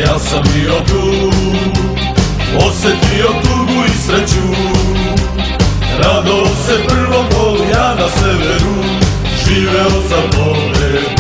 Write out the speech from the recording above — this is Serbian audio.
ja sam bio tu, osetio tugu i sreću. Radao se prvom golu, ja na severu, živeo sam pored